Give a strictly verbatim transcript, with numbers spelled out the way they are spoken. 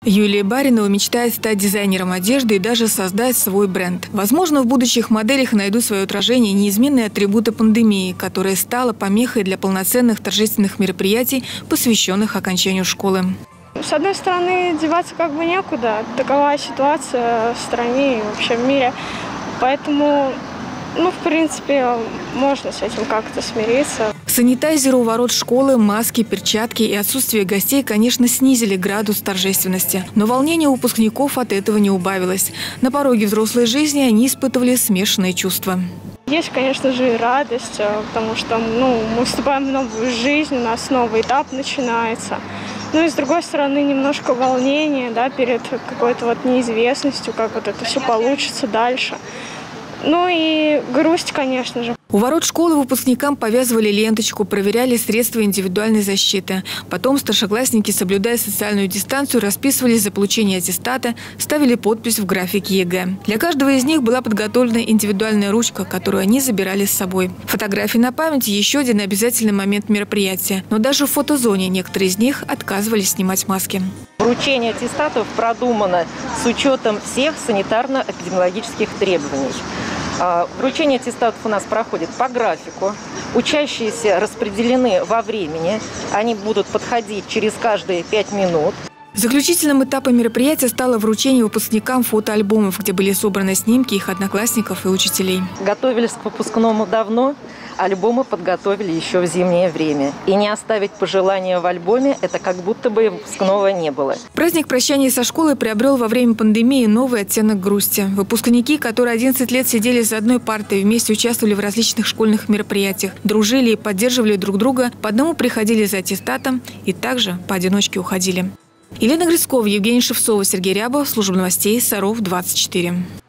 Юлия Баринова мечтает стать дизайнером одежды и даже создать свой бренд. Возможно, в будущих моделях найдут свое отражение неизменные атрибуты пандемии, которая стала помехой для полноценных торжественных мероприятий, посвященных окончанию школы. С одной стороны, деваться как бы некуда. Такова ситуация в стране и вообще в мире. Поэтому, ну, в принципе, можно с этим как-то смириться. Санитайзеры у ворот школы, маски, перчатки и отсутствие гостей, конечно, снизили градус торжественности. Но волнение у выпускников от этого не убавилось. На пороге взрослой жизни они испытывали смешанные чувства. Есть, конечно же, и радость, потому что ну, мы вступаем в новую жизнь, у нас новый этап начинается. Ну и с другой стороны, немножко волнения, да, перед какой-то вот неизвестностью, как вот это все получится дальше. Ну и грусть, конечно же. У ворот школы выпускникам повязывали ленточку, проверяли средства индивидуальной защиты. Потом старшеклассники, соблюдая социальную дистанцию, расписывались за получение аттестата, ставили подпись в графике ЕГЭ. Для каждого из них была подготовлена индивидуальная ручка, которую они забирали с собой. Фотографии на память – еще один обязательный момент мероприятия. Но даже в фотозоне некоторые из них отказывались снимать маски. Вручение аттестатов продумано с учетом всех санитарно-эпидемиологических требований. Вручение аттестатов у нас проходит по графику. Учащиеся распределены во времени. Они будут подходить через каждые пять минут. Заключительным этапом мероприятия стало вручение выпускникам фотоальбомов, где были собраны снимки их одноклассников и учителей. Готовились к выпускному давно. Альбомы подготовили еще в зимнее время. И не оставить пожелания в альбоме – это как будто бы выпускного не было. Праздник прощания со школой приобрел во время пандемии новый оттенок грусти. Выпускники, которые одиннадцать лет сидели за одной партой, вместе участвовали в различных школьных мероприятиях, дружили и поддерживали друг друга, по одному приходили за аттестатом и также поодиночке уходили. Елена Грицкова, Евгений Шевцова, Сергей Рябов, служба новостей Саров двадцать четыре.